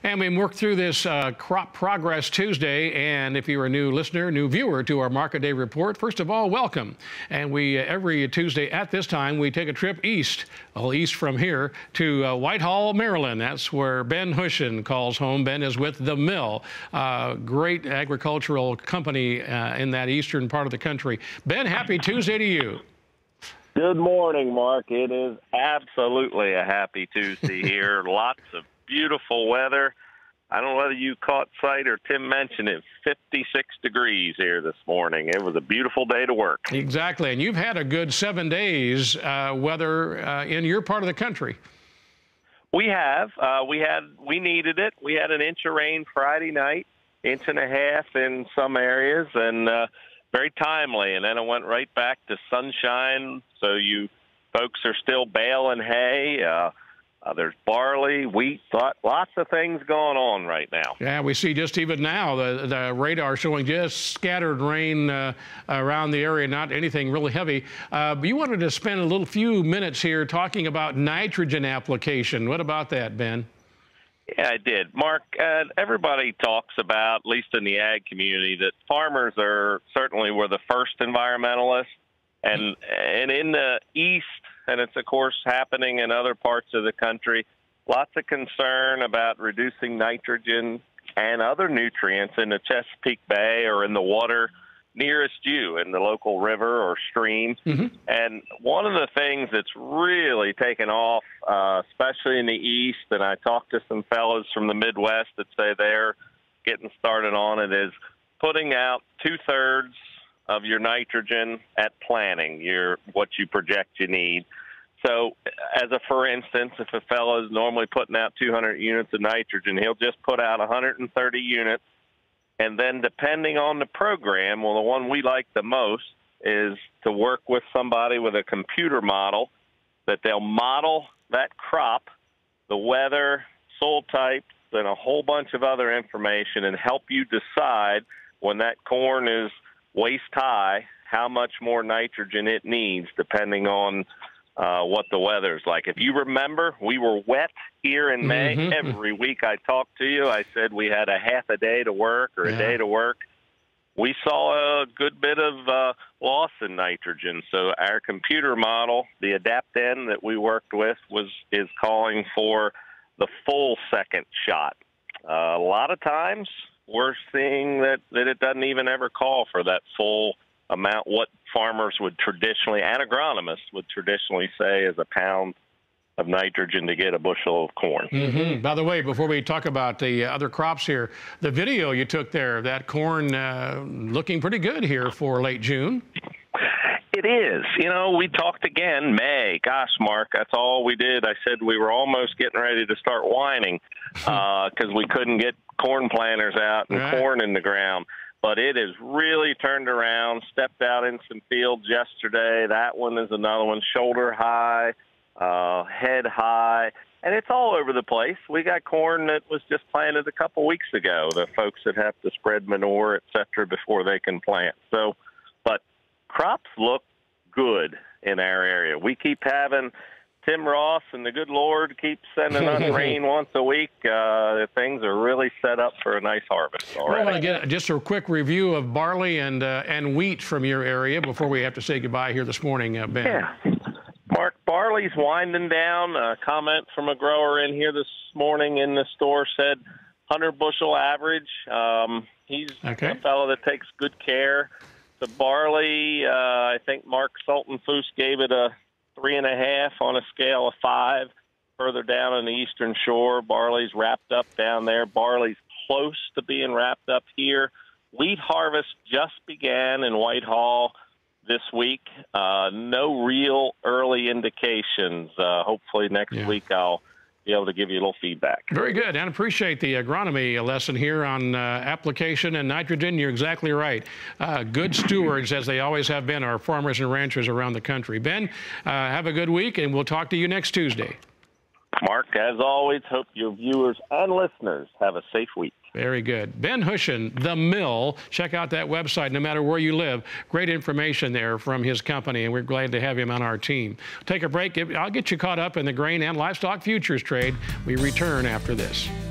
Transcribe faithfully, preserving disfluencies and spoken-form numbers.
And we worked through this uh, Crop Progress Tuesday, and if you're a new listener, new viewer to our Market Day report, first of all, welcome. And we, uh, every Tuesday at this time, we take a trip east, well, east from here, to uh, Whitehall, Maryland. That's where Ben Hushon calls home. Ben is with The Mill, uh, great agricultural company uh, in that eastern part of the country. Ben, happy Tuesday to you. Good morning, Mark. It is absolutely a happy Tuesday here. Lots of beautiful weather. I don't know whether you caught sight or Tim mentioned it, fifty-six degrees here this morning. It was a beautiful day to work. Exactly. And you've had a good seven days uh, weather uh, in your part of the country. We have. Uh, we had. We needed it. We had an inch of rain Friday night, inch and a half in some areas, and uh, very timely. And then it went right back to sunshine. So you folks are still baling hay. Uh, Uh, there's barley, wheat, lots of things going on right now. Yeah, we see just even now the, the radar showing just scattered rain uh, around the area, not anything really heavy. Uh, but you wanted to spend a little few minutes here talking about nitrogen application. What about that, Ben? Yeah, I did. Mark, uh, everybody talks about, at least in the ag community, that farmers are certainly were the first environmentalists. And, and in the East, and it's, of course, happening in other parts of the country, lots of concern about reducing nitrogen and other nutrients in the Chesapeake Bay or in the water nearest you, in the local river or stream. Mm-hmm. And one of the things that's really taken off, uh, especially in the East, and I talked to some fellows from the Midwest that say they're getting started on it, is putting out two-thirds of your nitrogen at planting, your what you project you need. So as a for instance, if a fellow is normally putting out two hundred units of nitrogen, he'll just put out one hundred thirty units. And then depending on the program, well, the one we like the most is to work with somebody with a computer model that they'll model that crop, the weather, soil types, and a whole bunch of other information and help you decide when that corn is waist high, how much more nitrogen it needs, depending on uh, what the weather's like. If you remember, we were wet here in May. Mm-hmm. Every week I talked to you, I said we had a half a day to work or yeah. a day to work. We saw a good bit of uh, loss in nitrogen. So our computer model, the AdaptN that we worked with, was is calling for the full second shot. Uh, a lot of times, we're seeing that, that it doesn't even ever call for that full amount, what farmers would traditionally, and agronomists would traditionally say is a pound of nitrogen to get a bushel of corn. Mm-hmm. By the way, before we talk about the other crops here, the video you took there, that corn uh, looking pretty good here for late June. It is. You know, we talked again, May. Gosh, Mark, that's all we did. I said we were almost getting ready to start whining because uh, we couldn't get corn planters out and right. corn in the ground. But it has really turned around, stepped out in some fields yesterday. That one is another one, shoulder high, uh, head high. And it's all over the place. We got corn that was just planted a couple weeks ago, the folks that have to spread manure, et cetera, before they can plant. So, but crops look good in our area. We keep having Tim Ross and the good Lord keep sending us rain once a week. Uh, things are really set up for a nice harvest already. I want to get just a quick review of barley and uh, and wheat from your area before we have to say goodbye here this morning, uh, Ben. Yeah. Mark, barley's winding down. A comment from a grower in here this morning in the store said one hundred bushel average. Um, he's okay. a fellow that takes good care. The barley, uh, I think Mark Sultan-Foos gave it a three and a half on a scale of five. Further down on the eastern shore, barley's wrapped up down there. Barley's close to being wrapped up here. Wheat harvest just began in Whitehall this week. Uh, no real early indications. Uh, hopefully next yeah. week I'll be able to give you a little feedback. Very good, and appreciate the agronomy lesson here on uh, application and nitrogen. You're exactly right. Uh, good stewards, as they always have been, our farmers and ranchers around the country. Ben, uh, have a good week, and we'll talk to you next Tuesday. Mark, as always, hope your viewers and listeners have a safe week. Very good. Ben Hushon, The Mill. Check out that website no matter where you live. Great information there from his company, and we're glad to have him on our team. Take a break. I'll get you caught up in the grain and livestock futures trade. We return after this.